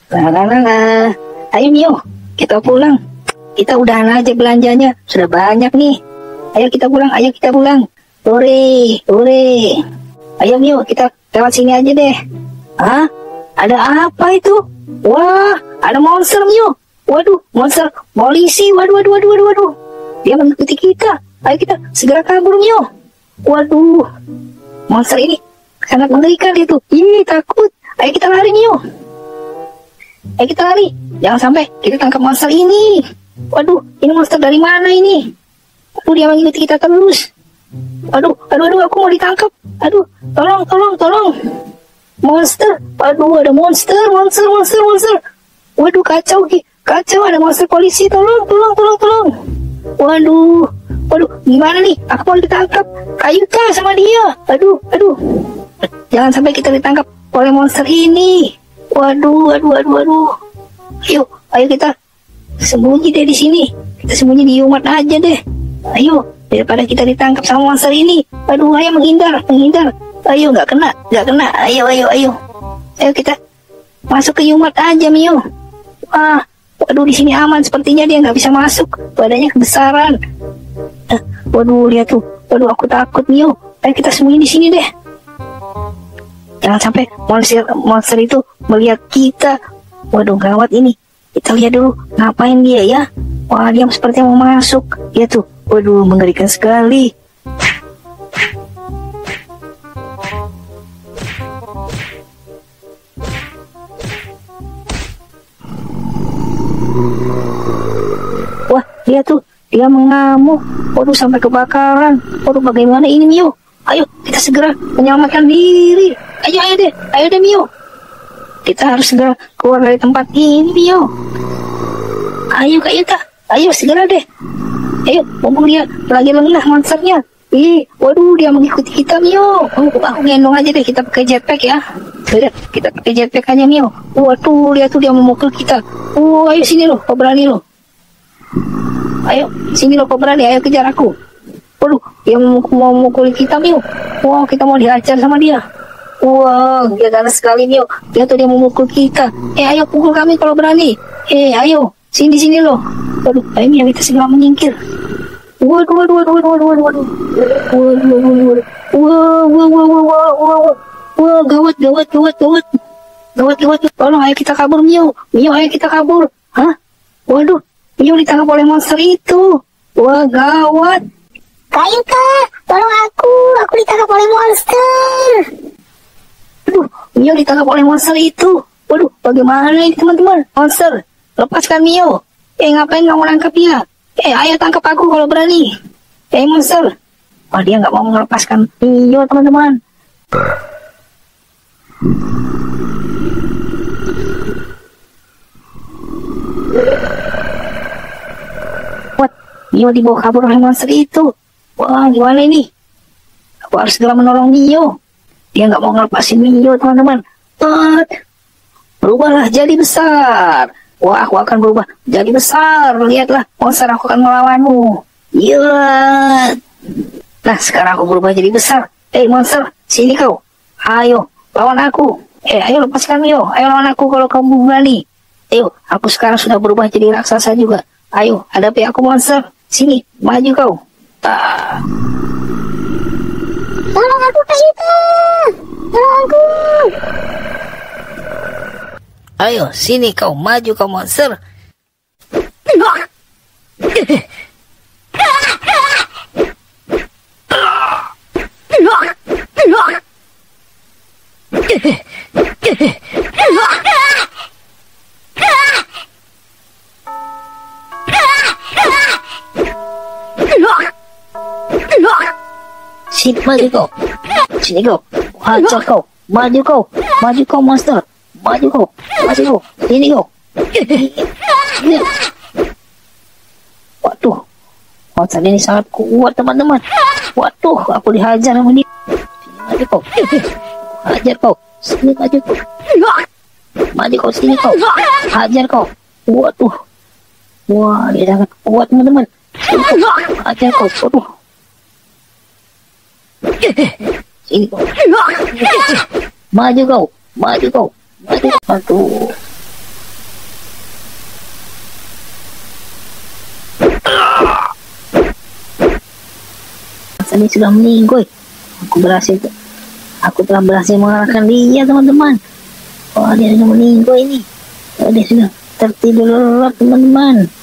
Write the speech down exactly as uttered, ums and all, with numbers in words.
Nah, nah, nah, nah. Ayo Mio, kita pulang. Kita udahan aja belanjanya, sudah banyak nih. Ayo kita pulang, ayo kita pulang. Hore, hore. Ayo Mio, kita lewat sini aja deh. Hah? Ada apa itu? Wah, ada monster Mio. Waduh, monster polisi. Waduh, waduh, waduh, waduh, waduh. Dia mengikuti kita. Ayo kita segera kabur Mio. Waduh, monster ini sangat mengerikan itu. Ih, takut. Ayo kita lari Mio. Ayo kita lari. Jangan sampai kita tangkap monster ini. Waduh, ini monster dari mana ini? Aduh, dia mengikuti kita terus. Aduh, aduh, aduh, aku mau ditangkap. Aduh, tolong, tolong, tolong. Monster. Aduh, ada monster, monster, monster, monster. Waduh, kacau, kacau. Ada monster polisi. Tolong, tolong, tolong, tolong. Waduh, waduh, gimana nih? Aku mau ditangkap. Kayu kah sama dia? Aduh, aduh. Jangan sampai kita ditangkap oleh monster ini. Waduh, waduh, waduh, waduh. Ayo, ayo kita sembunyi deh di sini. Kita sembunyi di umat aja deh. Ayo, daripada kita ditangkap sama monster ini. Aduh, ayo menghindar, menghindar. Ayo, nggak kena, nggak kena. Ayo, ayo, ayo. Ayo kita masuk ke umat aja, Mio. Wah, waduh, di sini aman. Sepertinya dia nggak bisa masuk. Badannya kebesaran. Eh, waduh, lihat tuh. Waduh, aku takut, Mio. Ayo kita sembunyi di sini deh. Jangan sampai monster monster itu melihat kita. Waduh, gawat ini. Kita lihat dulu ngapain dia ya. Wah, dia seperti mau masuk. Ya tuh. Waduh, mengerikan sekali. Wah, dia tuh. Dia mengamuk. Waduh, sampai kebakaran. Waduh, bagaimana ini Mio? Ayo, kita segera menyelamatkan diri. Ayo, ayo deh. Ayo deh, Mio. Kita harus segera keluar dari tempat ini, Mio. Ayo, ayo, Kak. Ayo, segera deh. Ayo, mumpung dia lagi lengah monsternya. Ih, waduh, dia mengikuti kita, Mio. Oh, aku gendong aja deh. Kita pakai jetpack ya. Lihat, kita pakai jetpack aja, Mio. Waduh, lihat tuh dia memukul kita. Oh, ayo sini loh, kau berani loh. Ayo, sini loh, kau berani. Ayo kejar aku. Waduh, dia mau memukul kita, Mio. Wow, kita mau dihajar sama dia. Wow, dia ganas sekali, Mio. Dia tuh dia memukul kita. Eh, ayo pukul kami kalau berani. Eh, ayo, sini sini loh. Waduh, ayo Mio, kita segera menyingkir. Waduh, waduh, waduh, waduh, waduh, waduh, waduh, waduh, waduh, wah, wah, wah, wah, wah, wah, wah, wah, gawat, gawat, gawat, gawat, gawat, gawat. Tolong, ayo kita kabur, Mio. Mio, ayo kita kabur. Hah? Waduh, Mio ditangkap oleh monster itu. Wah, gawat. Kayu kak, tolong aku, aku ditangkap oleh monster. Aduh, Mio ditangkap oleh monster itu. Waduh, bagaimana ini teman-teman? Monster, lepaskan Mio. Eh, ngapain kamu nangkap dia? Eh, ayo tangkap aku kalau berani. Eh, monster. Oh, dia nggak mau melepaskan Mio, teman-teman. What? Mio dibawa kabur oleh monster itu. Wah, gimana ini? Aku harus segera menolong Mio. Dia nggak mau ngelepasin Mio, teman-teman. But, berubahlah jadi besar. Wah, aku akan berubah jadi besar. Lihatlah, monster, aku akan melawanmu. Iya. Nah, sekarang aku berubah jadi besar. Eh, monster, sini kau. Ayo, lawan aku. Eh, ayo lepaskan Mio. Ayo lawan aku kalau kamu berani. Ayo, aku sekarang sudah berubah jadi raksasa juga. Ayo, hadapi aku, monster. Sini, maju kau. Ah. Tolong aku, Kayu kak. Tolong aku. Ayo, sini kau, maju kau, monster. Sini, maju kau. Sini kau. Hajar kau. Maju kau. Maju kau, monster. Maju kau. Maju kau. Sini kau. Waduh. Monster ini sangat kuat, teman-teman. Waduh, aku dihajar sama dia. Sini, maju kau. Hajar kau. Sini, maju kau. Maju kau, sini kau. Hajar kau. Waduh. Wah, dia sangat kuat, teman-teman. Hajar kau. Waduh. Sini kau. Maju kau. Maju kau. Maju. Aduh. dia sudah meninggoy. Aku berhasil, aku telah berhasil mengalahkan dia, teman-teman. Oh, dia sudah meninggoy ini. Oh, dia sudah tertidur lelap, teman-teman.